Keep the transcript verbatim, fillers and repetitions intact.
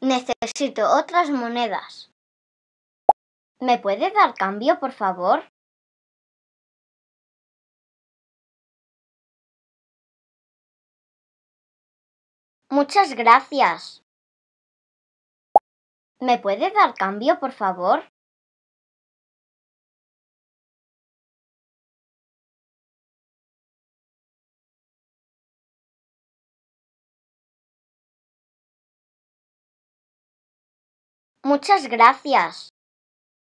Necesito otras monedas. ¿Me puede dar cambio, por favor? Muchas gracias. ¿Me puede dar cambio, por favor? Muchas gracias.